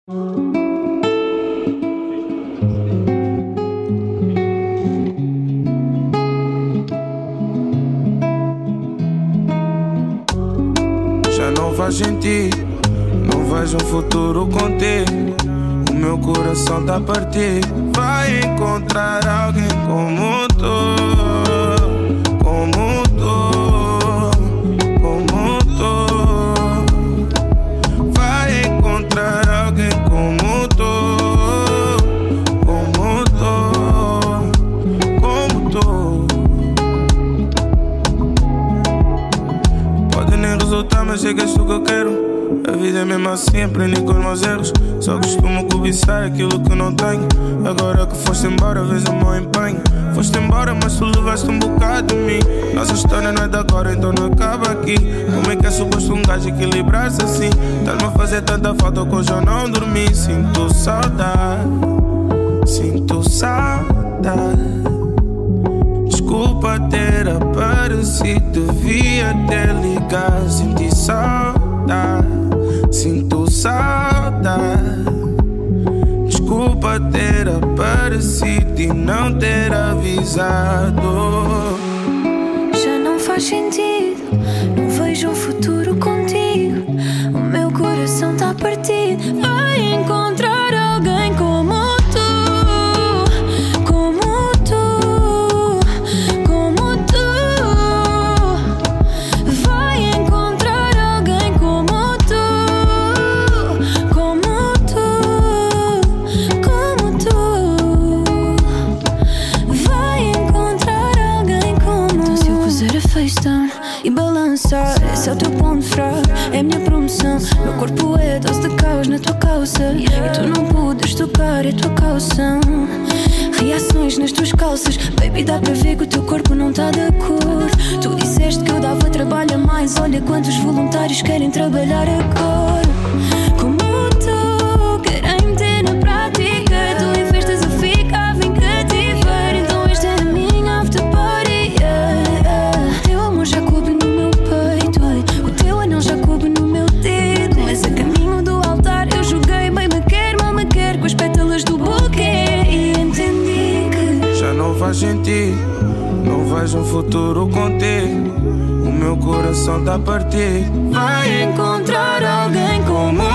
Já não faz sentido, não vejo um futuro contigo. O meu coração tá partido. Vai encontrar alguém como tu, como tu, como tu. Vai encontrar alguém como tu, como tu, como tu. Pode nem resultar, mas sei que és tu que eu quero. A vida é mesmo assim, aprendi com os meus erros. Só costumo cobiçar aquilo que não tenho. Agora que foste embora, vês o meu empenho. Foste embora, mas tu levaste um bocado de mim. Nossa história não é de agora, então não acaba aqui. Como é que é suposto um gajo equilibrar-se assim? Estás-me a fazer tanta falta que hoje eu não dormi. Sinto saudade, sinto saudade. Desculpa ter aparecido, devia ter ligado. Senti saudade, sinto saudade. Desculpa ter aparecido e não ter avisado. Já não faz sentido, não vejo um futuro contigo. O meu coração tá partido. Vai encontrar alguém como tu, como tu, como tu. Vai encontrar alguém como tu, como tu, como tu. Vai encontrar alguém como tu. Então se eu puser a FaceTime e balançar, esse é o teu ponto fraco, é a minha promoção. Meu corpo é dose de caos na tua calça, e tu não podes tocar, é tua calção. Reações nas tuas calças, baby, dá para ver que o teu corpo não tá de acordo. Tu disseste que eu dava trabalho a mais, olha quantos voluntários querem trabalhar agora. Como tu, querem meter na prática, tu investes a ficar, vem cativar. Então esta é a minha after party, yeah. Teu amor já coube no meu peito, o teu anel já coube no meu dedo. Mas a caminho do altar eu joguei, bem me quer, mal me quer, com as pétalas do buquê. E entendi que já não faz sentido, não vejo um futuro contigo. O meu coração tá partido. Vai encontrar alguém como